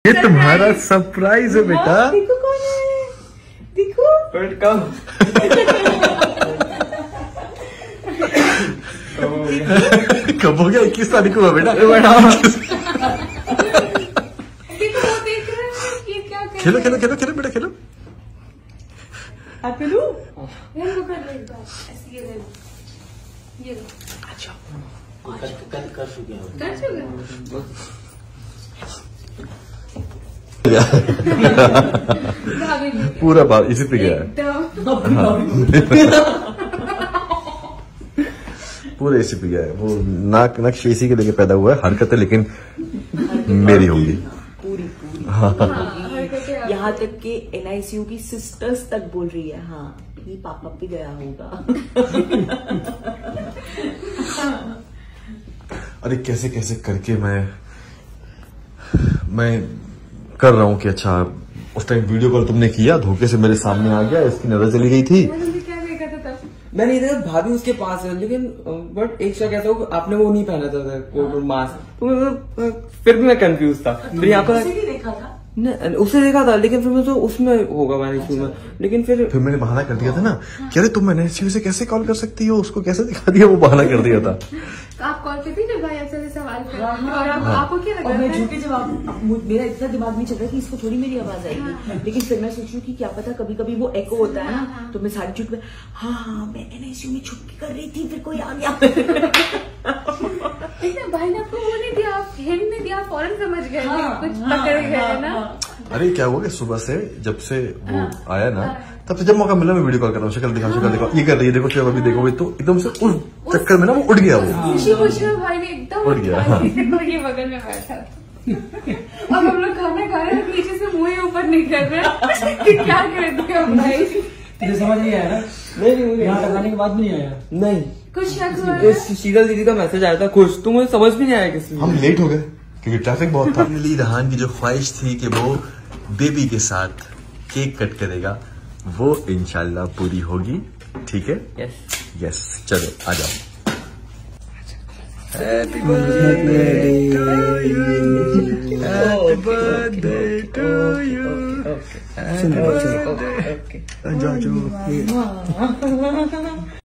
ये तुम्हारा सरप्राइज है बेटा। देखो कौन है, देखो कब हो गया? 21 तारीख को हुआ बेटा। खेलो खेलो खेलो खेलो बेटा खेलो। पूरा बात इसी पे गया है। पूरा इसी पे गया है। वो नाक नक्श इसी के लेके पैदा हुआ है। हरकतें लेकिन मेरी होंगी पूरी हाँ। यहाँ तक कि NICU की सिस्टर्स तक बोल रही है हाँ ये पापा भी गया होगा। अरे कैसे कैसे करके मैं कर रहा हूँ कि अच्छा उस टाइम वीडियो कॉल तुमने किया, धोखे से मेरे सामने आ गया, इसकी नजर चली गई थी। मैंने इधर भाभी उसके पास है, लेकिन बट एक शक ऐसा हो आपने वो नहीं पहना था कोट और मास्क, तो फिर भी मैं कंफ्यूज था। फिर यहाँ पर देखा था उसे देखा था, लेकिन फिर मैं तो उसमें होगा मैंने में, लेकिन फिर मैंने बहाना कर दिया था ना कि अरे तुम NICU से कैसे कॉल कर सकती हो, उसको कैसे दिखा दिया, वो बहाना कर दिया था। तो आप कॉल पे भी जब भाई आपसे सवाल कर और आपको क्या लगा? मैं झूठे जवाब, मेरा इतना दिमाग नहीं चल रहा कि इसको थोड़ी मेरी आवाज आएगी, लेकिन फिर मैं सोच रही हूँ कि क्या पता कभी कभी वो एको होता है ना, तो मैं सारी झूठ में हाँ मैं NICU में छुट्टी कर रही थी, फिर कोई आ गया। भाई ने आपको वो नहीं दिया, हिंट नहीं दिया, फौरन समझ गए कुछ पकड़ गए ना। अरे क्या हुआ कि सुबह से जब से वो आया ना, तब से जब मौका मिला मैं वीडियो कॉल कर रहा हूँ, शक्ल दिखाओ ये कर रही है, देखो क्या अभी देखो, तो एकदम से उस चक्कर में ना वो उड़ गया, वो खुशी में भाई ने एकदम उड़ गया। ये बगल में बैठा अब हम लोग खाना खा रहे हैं, नीचे से मुंह ही ऊपर नहीं कर रहे क्या करते हो भाई? तुझे समझ नहीं आया ना? नहीं यहाँ तक आने के बाद भी नहीं आया। नहीं कुछ शक हुआ? शीतल दीदी का मैसेज आया था खुश, तो मुझे समझ भी नहीं आया किसी। हम लेट हो गए क्योंकि ट्रैफिक बहुत था। रहान की जो ख्वाहिश थी कि वो बेबी के साथ केक कट करेगा, वो इंशाल्लाह पूरी होगी। ठीक है? यस चलो आ जाओ। Happy birthday to you, happy birthday to you. जाओ